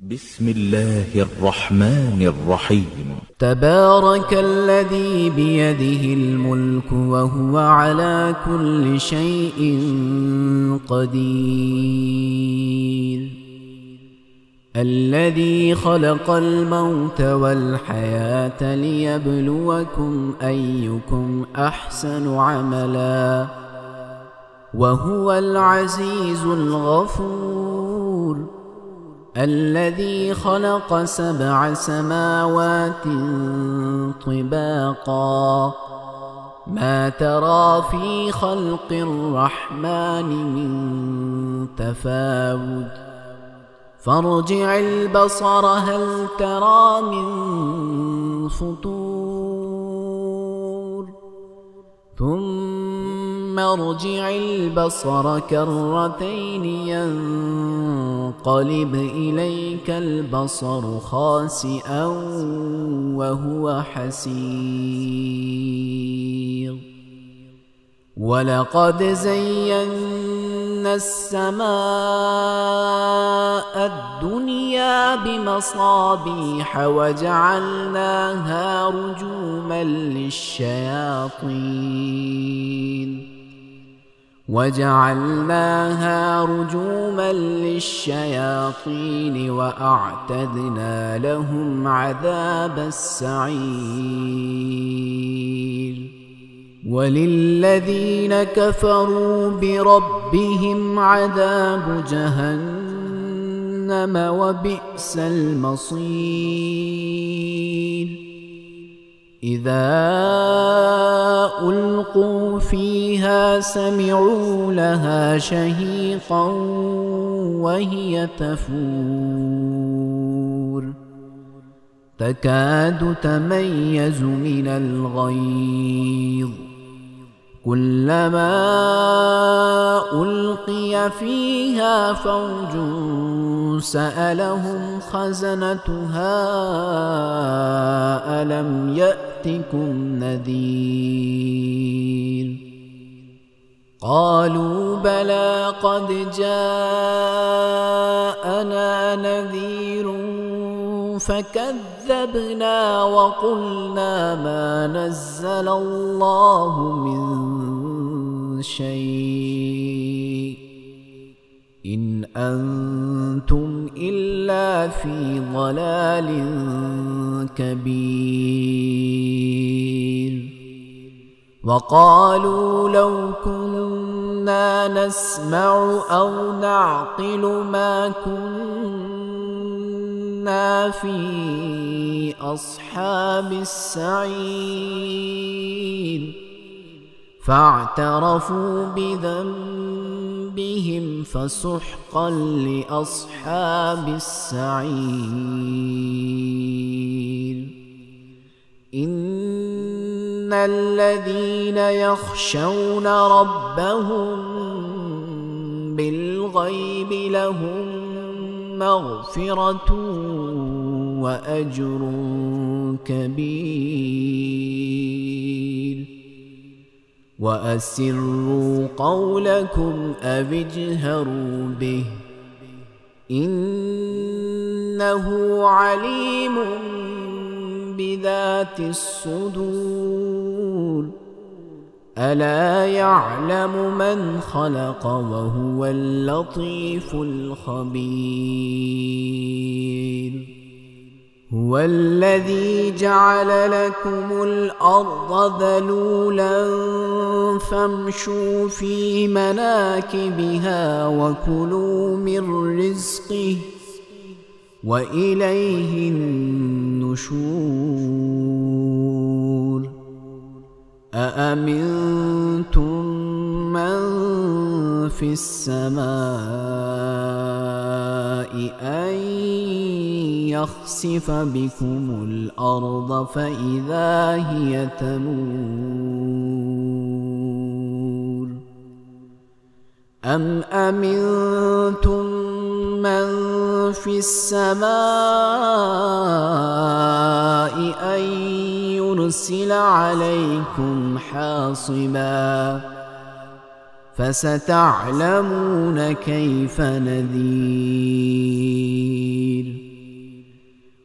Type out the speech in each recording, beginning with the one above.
بسم الله الرحمن الرحيم. تبارك الذي بيده الملك وهو على كل شيء قدير، الذي خلق الموت والحياة ليبلوكم أيكم أحسن عملا وهو العزيز الغفور، الذي خلق 7 سماوات طباقا ما ترى في خلق الرحمن من تفاوت فارجع البصر هل ترى من فطور ثم ارجع البصر كرتين ينقلب إليك البصر خاسئا وهو حسير، ولقد زينا السماء الدنيا بمصابيح وجعلناها رجوما للشياطين وأعتدنا لهم عذاب السعير، وللذين كفروا بربهم عذاب جهنم وبئس المصير. إذا ألقوا فيها سمعوا لها شهيقا وهي تفور تكاد تميز من الغيظ، كلما ألقي فيها فوج سألهم خزنتها ألم يأتكم نذير، قالوا بلى قد جاءنا نذير فكذبنا وقلنا ما نزل الله من شيء إن أنتم إلا في ضلال كبير، وقالوا لو كنا نسمع أو نعقل ما كنا في أصحاب السعير، فاعترفوا بذنبهم فسحقا لأصحاب السعير. إن الذين يخشون ربهم بالغيب لهم مغفرة وأجر كبير، وأسروا قولكم أو اجهروا به إنه عليم بذات الصدور، ألا يعلم من خلق وهو اللطيف الخبير. هو الذي جعل لكم الأرض ذلولا فامشوا في مناكبها وكلوا من رزقه وإليه النشور. أأمنتم من في السماء أن يخسف بكم الأرض فإذا هي تمور، أم أمنتم من في السماء أن يرسل عليكم حاصبا فستعلمون كيف نذير.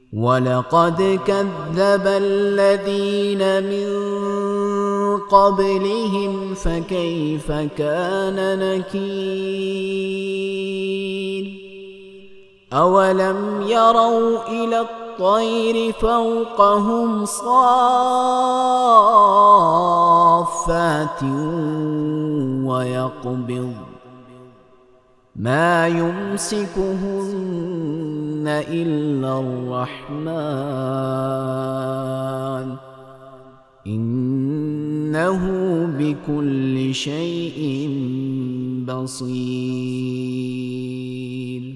ولقد كذب الذين من قبلهم فكيف كان نكير أولم يروا إلى الطير فوقهم صافات ويقبض ما يمسكهن إلا الرحمن إنه بكل شيء بصير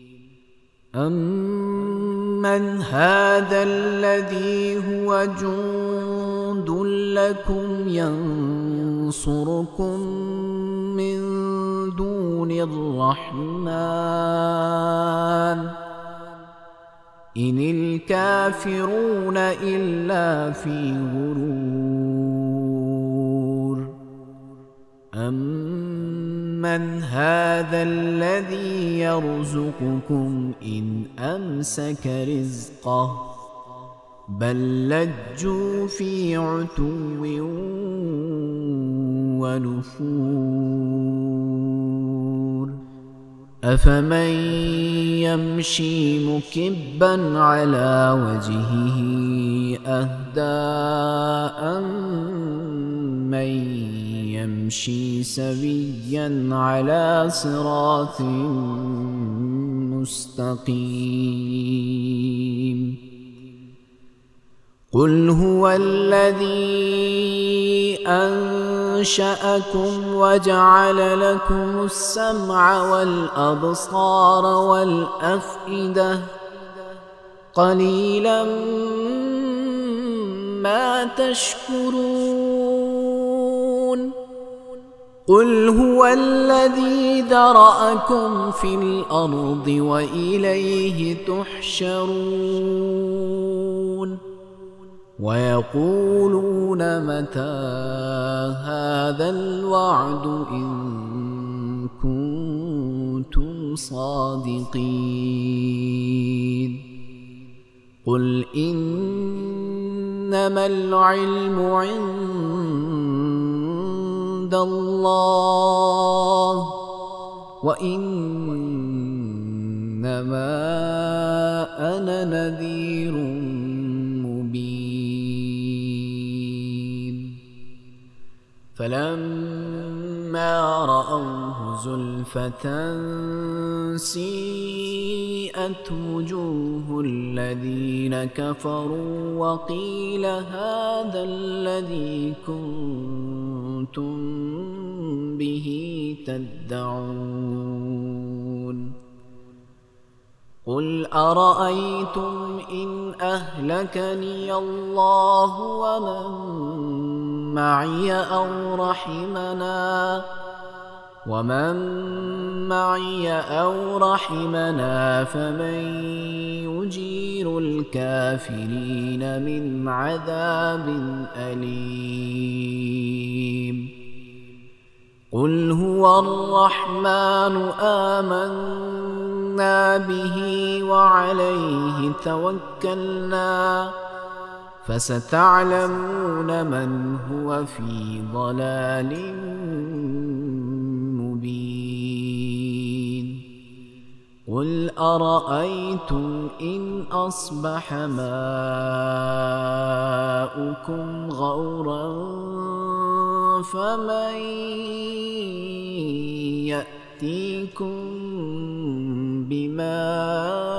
أمن هذا الذي هو جند لكم ينصركم من دون الرحمن إن الكافرون إلا في غرور أمن هذا الذي يرزقكم إن أمسك رزقه بل لجوا في عتو ونفور أفمن يمشي مكبا على وجهه أهدى أمن يمشي سويا على صراط مستقيم قل هو الذي أنشأكم وجعل لكم السمع والأبصار والأفئدة قليلا ما تشكرون قل هو الذي ذرأكم في الأرض وإليه تحشرون ويقولون متى هذا الوعد إن كنتم صادقين قل إنما العلم عند الله وإنما أنا نذير فلما رأوه زلفة سيئت وجوه الذين كفروا وقيل هذا الذي كنتم به تدعون قل أرأيتم إن أهلكني الله ومن معي أو رحمنا فمن يجير الكافرين من عذاب أليم قل هو الرحمن آمنا به وعليه توكلنا فستعلمون من هو في ضلال مبين قل أرأيتم إن أصبح ماؤكم غورا فمن يأتيكم بماء